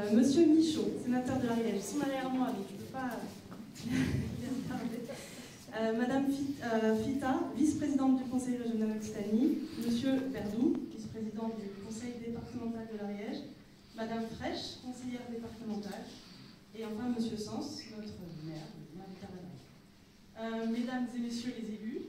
Monsieur Michaud, sénateur de l'Ariège, ils sont derrière moi, donc je ne peux pas les regarder. Madame Fita, vice-présidente du Conseil régional Occitanie. Monsieur Verdou, vice-président du Conseil départemental de l'Ariège. Madame Fraîche, conseillère départementale. Et enfin Monsieur Sens, notre maire, mesdames et messieurs les élus,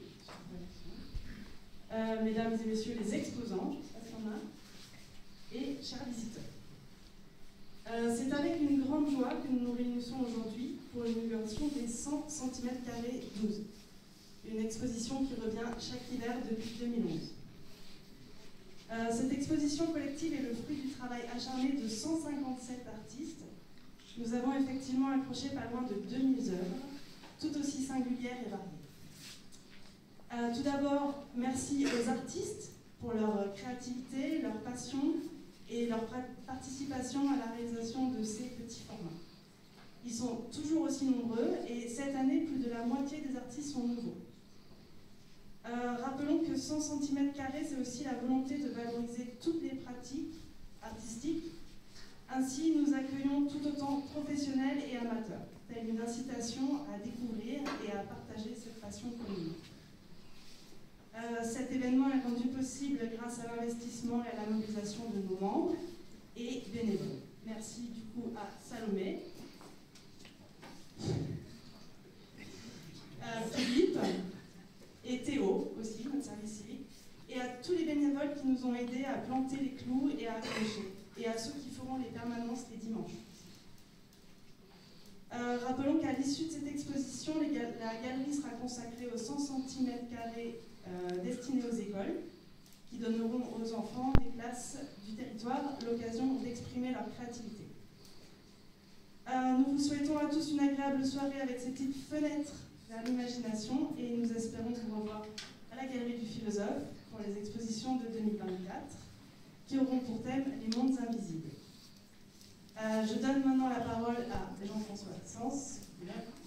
mesdames et messieurs les exposants, je ne sais pas s'il y en a, et chers visiteurs. C'est avec une grande joie que nous nous réunissons aujourd'hui pour l'inauguration des 100 cm² 12, une exposition qui revient chaque hiver depuis 2011. Cette exposition collective est le fruit du travail acharné de 157 artistes. Nous avons effectivement accroché pas loin de 2000 œuvres, tout aussi singulières et variées. Tout d'abord, merci aux artistes pour leur créativité, leur passion et leur participation à la réalisation de ces petits formats. Ils sont toujours aussi nombreux et cette année, plus de la moitié des artistes sont nouveaux. Rappelons que 100 cm², c'est aussi la volonté de valoriser toutes les pratiques artistiques. Ainsi, nous accueillons tout autant professionnels et amateurs, telle une incitation à découvrir et à partager cette passion commune. Cet événement est rendu possible grâce à l'investissement et à la mobilisation de nos membres et bénévoles. Merci du coup à Salomé, Philippe et Théo aussi, notre service civique, et à tous les bénévoles qui nous ont aidés à planter les clous et à accrocher, et à ceux qui feront les permanences les dimanches. Rappelons qu'à l'issue de cette exposition, la galerie sera consacrée aux 100 cm² destinés aux écoles, qui donneront aux enfants des classes du territoire l'occasion d'exprimer leur créativité. Nous vous souhaitons à tous une agréable soirée avec ces petites fenêtres vers l'imagination et nous espérons vous revoir à la Galerie du Philosophe pour les expositions de 2024 qui auront pour thème les mondes invisibles. Je donne maintenant la parole à Jean-François Sens.